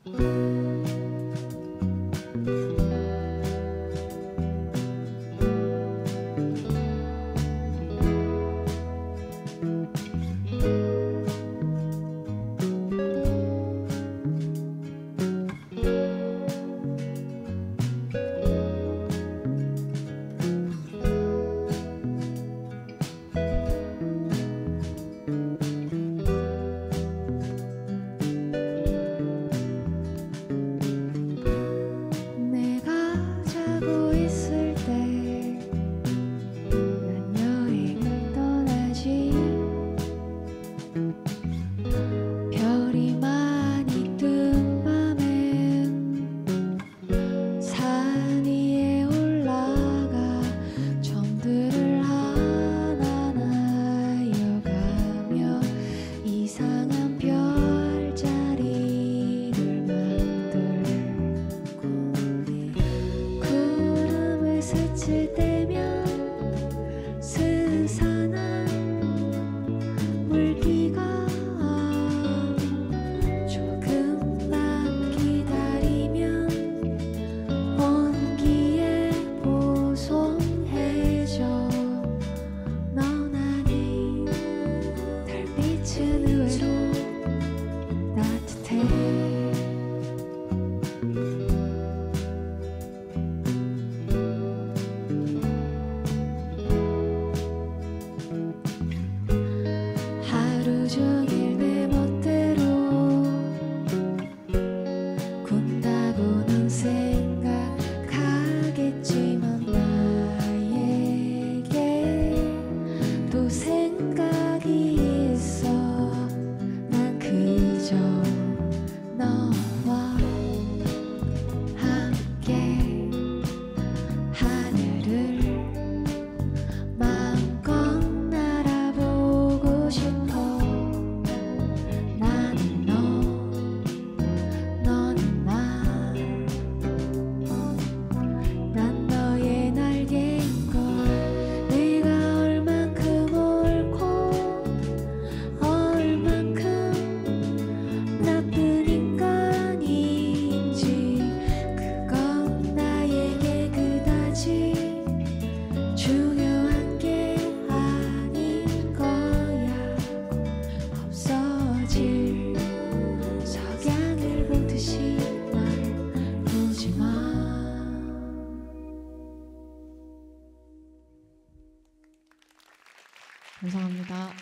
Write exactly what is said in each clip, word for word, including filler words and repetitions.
감사합니다.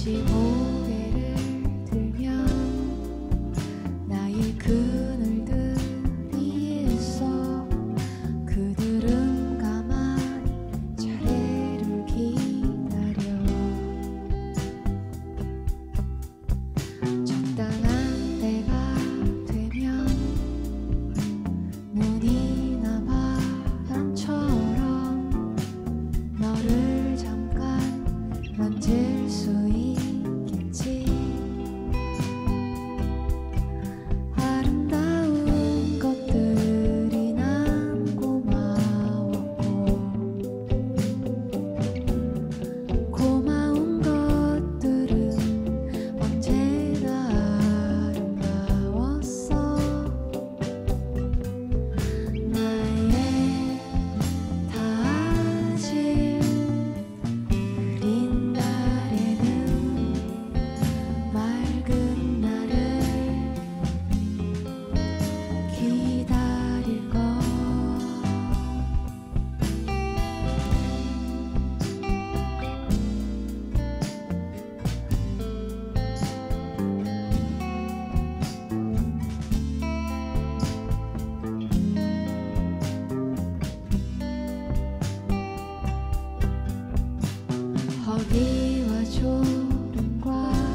다시 고개를 들면 나의 그늘들이 있어. 그들은 가만히 차례를 기다려. 적당한 때가 되면 눈이나 바람처럼 너를 잠깐 만질 수 있겠지. 아름다운 것들이 난 고마웠고, 고마운 것들은 언제나 아름다웠어. 나의 다짐 흐린 날에는 맑은 날을 기다릴 것. 허기와 졸음과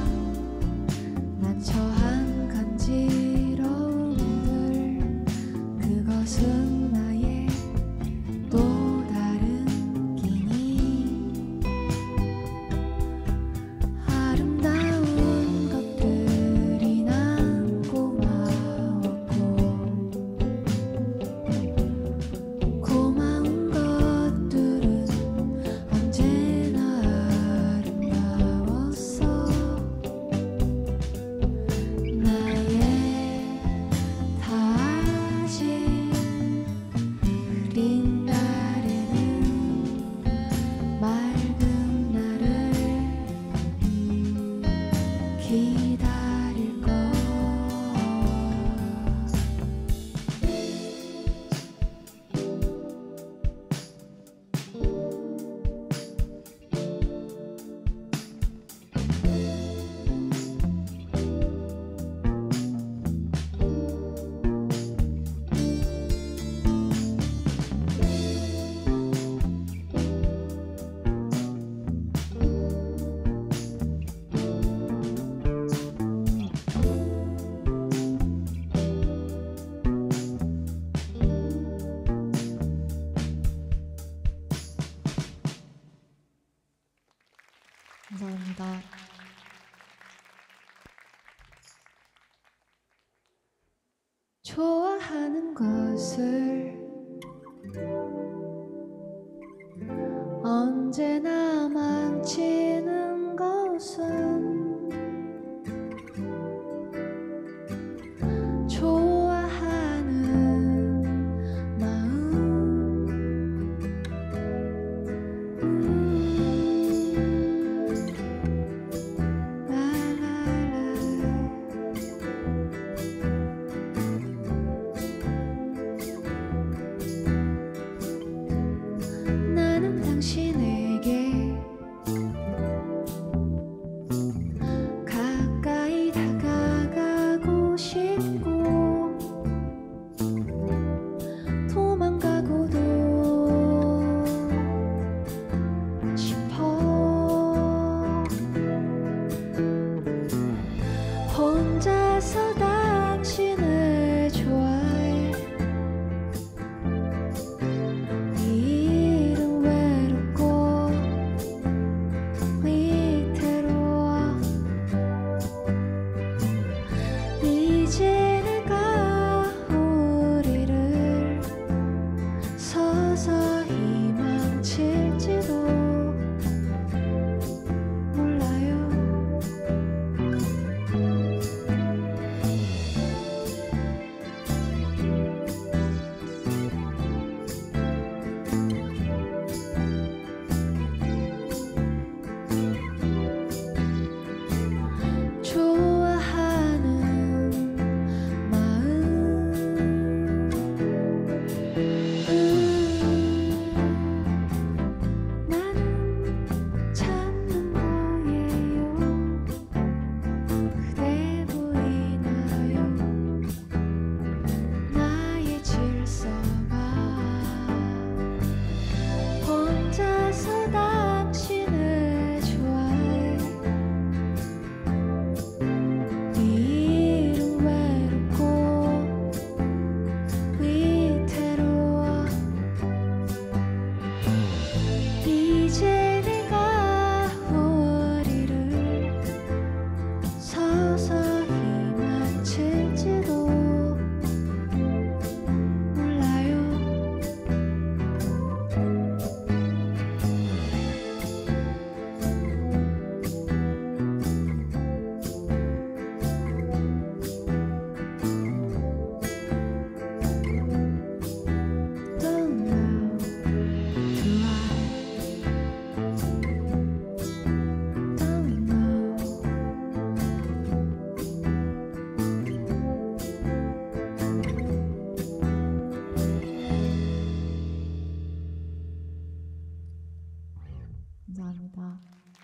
난 처한 간지러움들, 그것은 나의 또 다른 기니. 아름다운 것들이 난 고마웠고, 고마운 것들은 언제나 아름다웠어. 나의 다짐 흐린 날에는 맑은 날을 기다릴 것. 감사합니다. 좋아하는 것을 언제나 망치는 것은 좋아하는 마음. 나는 당신에게 감사합니다.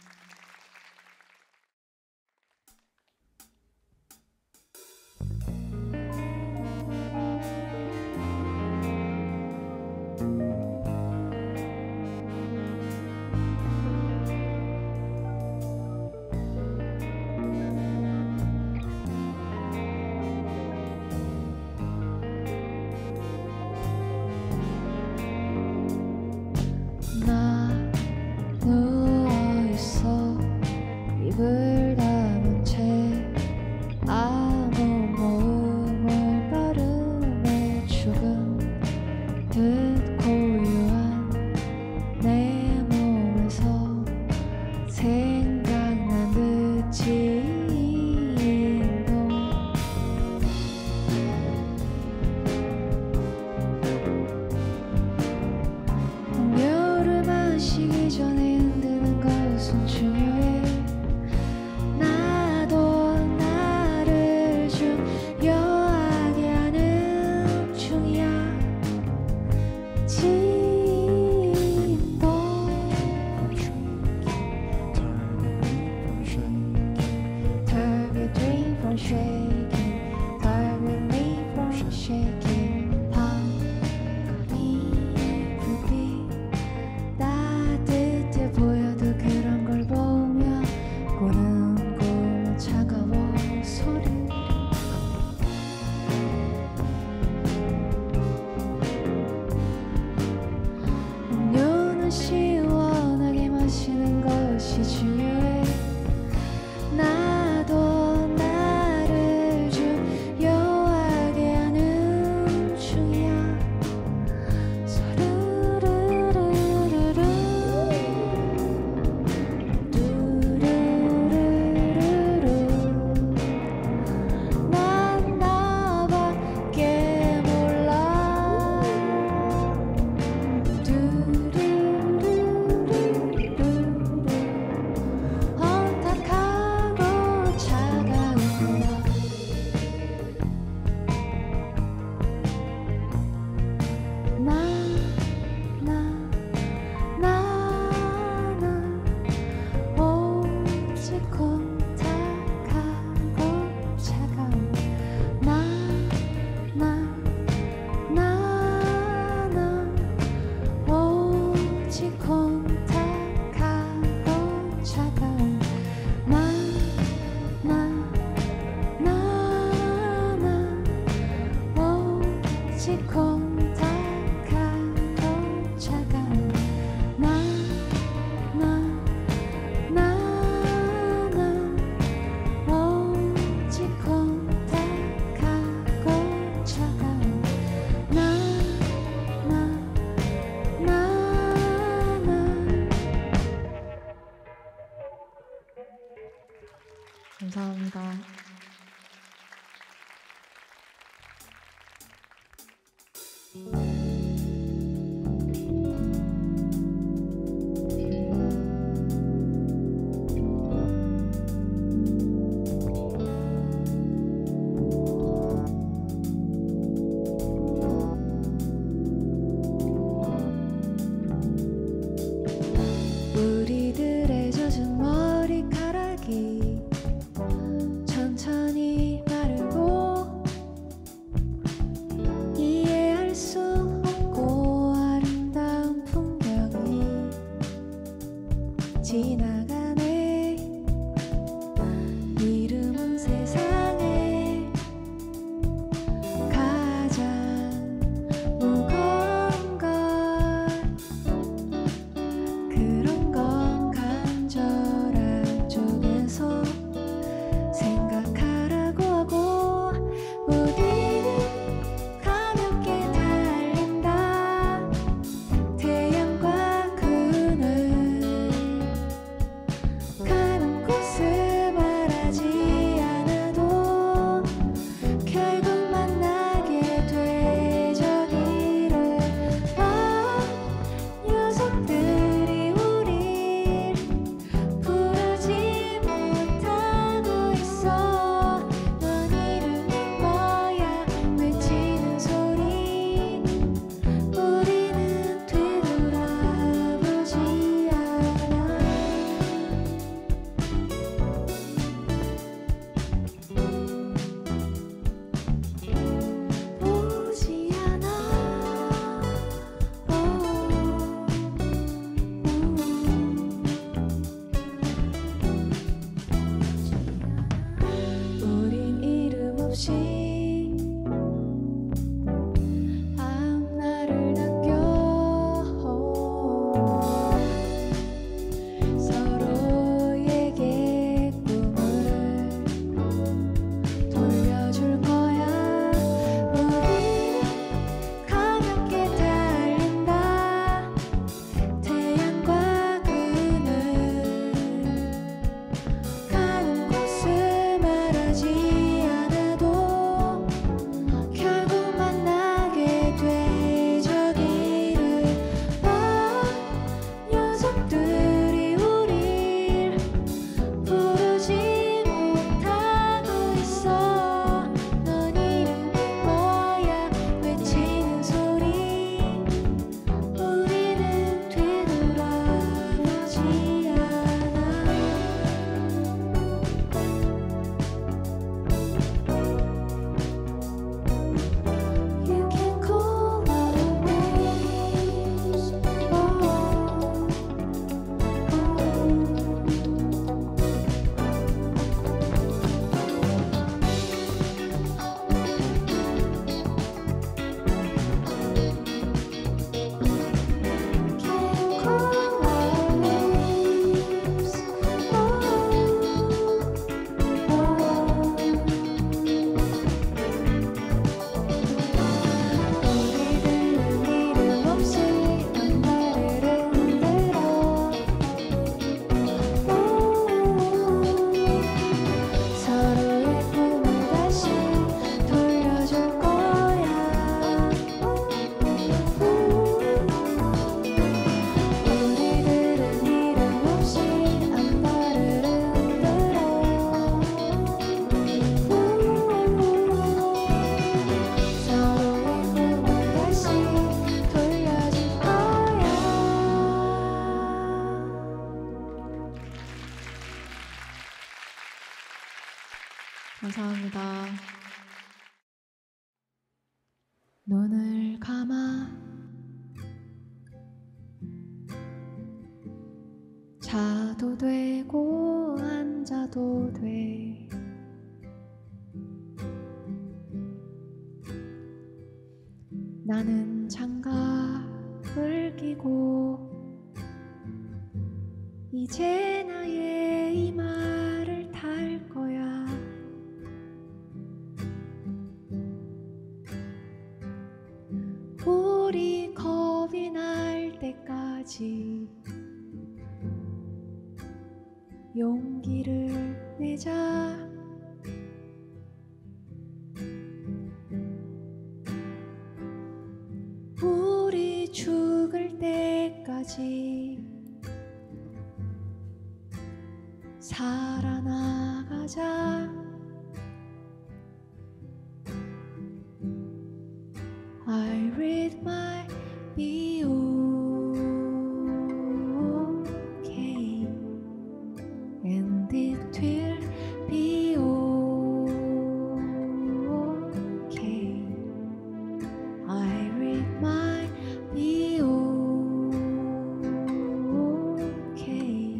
나 누워있어 입을 다문 채 아무 모음을 발음해 죽은 듯 고요한 내 몸에서 생각난 듯 진동 음료를 마시기 전에 흔드는 것은 중요해. 나도 나를 중요하게 하는 중이야. 진동 Target me from shaking, target me from shaking. 밤이 불빛 따뜻해 보여도 그런 걸 보며 꾸는 꿈은 차가워 소리. 음료는 시원하게 마시는 것이 중요해. 나도 나를 중요하게 하는 중이야. 서르르르르르 두루루루루 난 나밖에 몰라. 두루루루루루 혼탁하고 차가운 너. 나, 나, 나, 나 오직 혼탁하고 차가운 나, 나, 나, 나 오직 혼탁하고 차가운 나, 나, 나, 나 오직 혼탁하고 차가운 나, 나, 나, 나 오직 혼탁하고 차가운 나, 나, 나, 나 감사합니다. 우리들의 젖은 머리카락이 감사합니다. 눈을 감아 자도 되고 앉아도 돼. 나는 장갑을 끼고 이제 나의 이마를 탈 거야. 우리 겁이 날 때까지 용기를 내자. 우리 죽을 때까지 살아나가자. I read my be okay, and it will be okay. I read my be okay.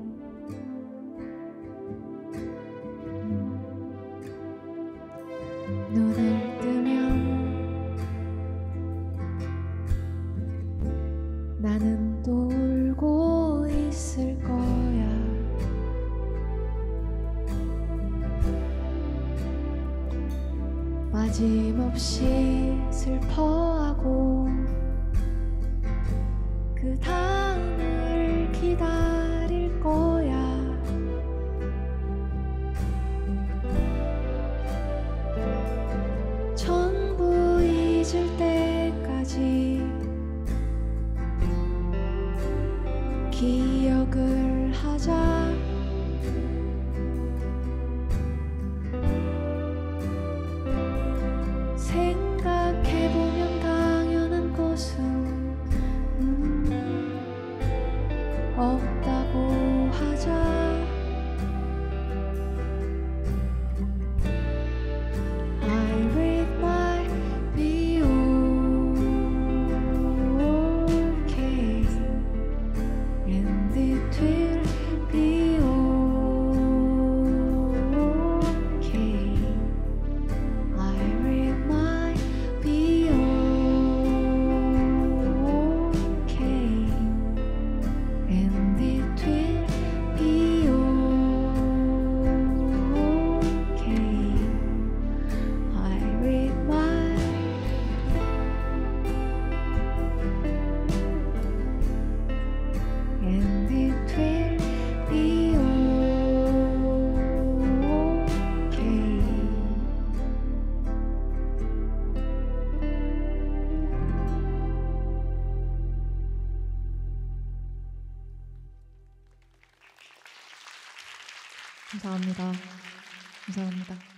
눈을 뜨면 나는 또 울고 있을 거야. 빠짐없이 슬퍼하고 그 다음을 기다릴 거야. 전부 잊을 때까지 기억을 하자. 생각해보면 당연한 것은 음, 없다고 하자. I read my be okay, and it will be okay. I read my be okay, and it will be okay. I read my and it will be okay. 감사합니다. 감사합니다.